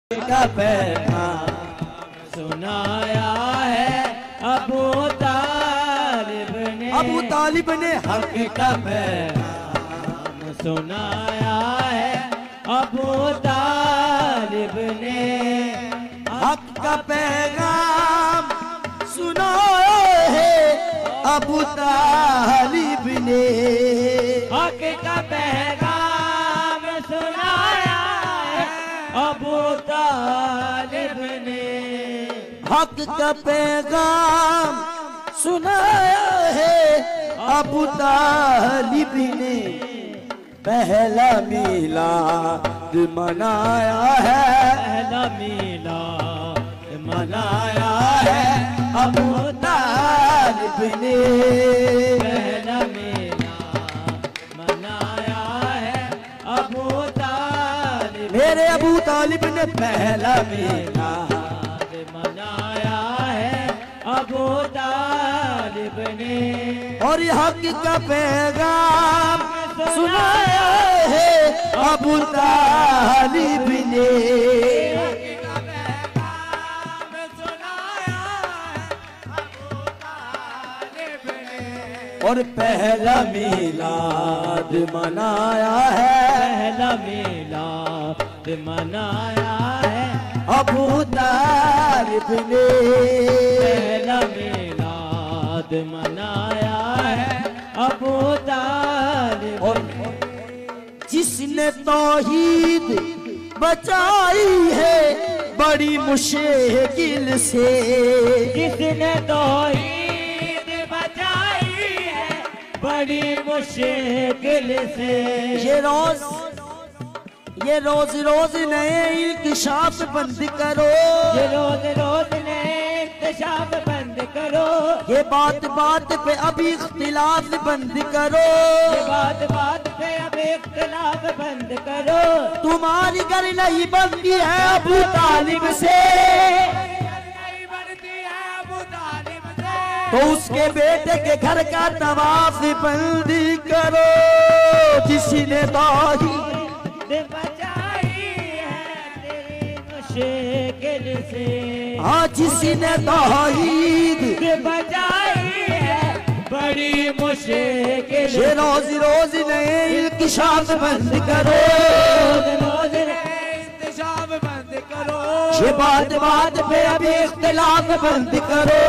का पैगाम सुनाया है अबू तालिब ने हक का पैगाम सुनाया है अबू तालिब ने हक का पैगाम सुनाया है अबू तालिब ने हक का पैगाम सुनाया है अबू तालिब ने हक का पैगाम सुनाया है अबू तालिब ने पहला मिलाद मनाया है पहला मिलाद मनाया है अबू तालिब ने पहला मिलाद मनाया है अबू तालिब मेरे अबू तालिब ने पहला मिलाद मनाया है अबू तालिब ने और हक का पैगाम सुनाया है अबू तालिब ने और पहला मिलाद मनाया है पहला मिलाद मनाया है अबू तालिब ने पहला मिलाद मनाया है अबू तालिब और जिसने तौहीद बचाई है बड़ी मुश्किल से जिसने तौहीद बचाई है बड़ी मुश्किल से ये रोज रोज नए इंकशाफ बंद करो ये रोज रोज नए इंकशाफ बंद करो ये बात बात पे अभी इख्तिलाफ बंद करो ये बात बात पे अभी इख्तिलाफ बंद करो तुम्हारी घर नहीं बनती है अबू तालिब से तो उसके बेटे के घर का तवाफ बंद करो जिसने तौहीद बचाई है तेरी मुश्किल से हाँ जिसने तौहीद बचाई है बड़ी मुश्किल से रोज रोज नए इंकशाफ बंद करो रोज इंकशाफ बंद करो ये बात बात पे अभी इख्तिलाफ बंद करो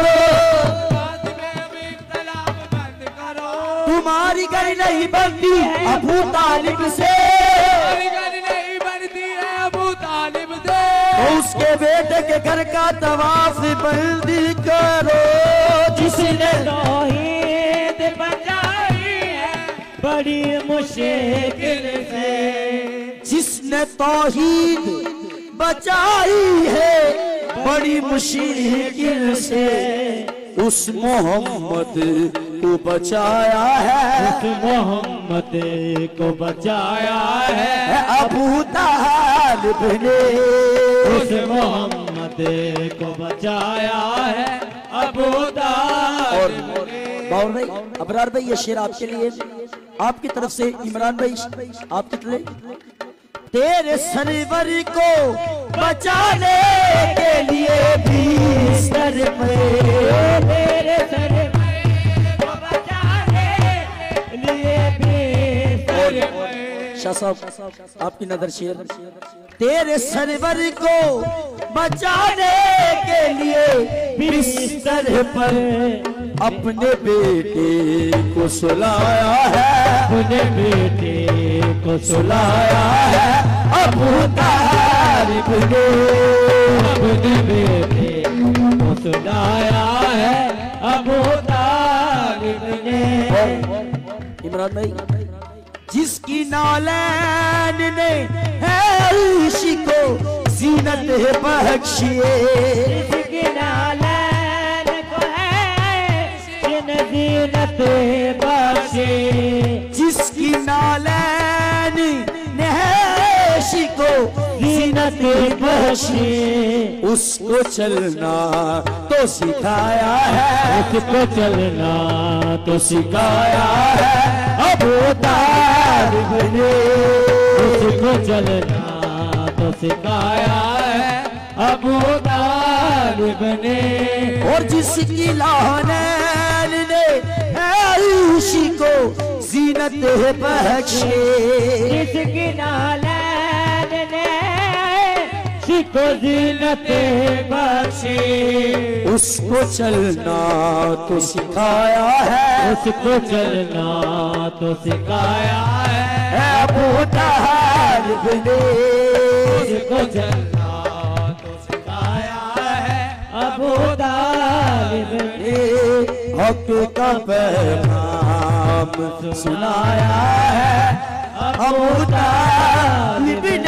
तुम्हारी घर नहीं बनती अबू तालिब से नहीं बनती है अबू तालिब से तो उसके बेटे के घर का तवाफ बंद करो जिसने तौहीद बचाई है बड़ी मुश्किल से जिसने तौहीद बचाई है बड़ी मुश्किल से उस मोहम्मद को बचाया है उस मोहम्मद को बचाया है अबू तालिब ने उस मोहम्मद को बचाया है अबू तालिब ने बाउल भाई अबरार भाई ये शेर आपके लिए आपकी तरफ से इमरान भाई आपकी तरफ तेरे सरवर को बचाने के लिए भी सर पे तेरे सरवर को बचाने के लिए भी सर पे शाह साहब आपकी नजर शेर तेरे सरवर को बचाने के लिए बिस्तर पर अपने बेटे को सुलाया है अपने बेटे को सुलाया है अबू तालिब ने अपने बेटे को सुलाया है अबू तालिब ने इमरान भाई जिसकी नालैन ने है ऋषि को जीनत बख्शिए जिसकी नालैन को है जीनत बख्शिए जिसकी नालैन ने है ऋषि को जीनत बख्शिए उसको चलना तो सिखाया है उसको चलना तो सिखाया है अबू तालिब ने उसको चलना तो सिखाया है अबू तालिब ने, और जिसकी लानैन ने ऐशी को जीनत बख्शे, जिसकी नालैन ने को जीनत बख्शे, उसको चलना तो सिखाया है, उसको चलना तो सिखाया है अबू तालिब ने, उसको चलना तो सिखाया है अबू तालिब ने, हक का पैगाम सुनाया है अबू तालिब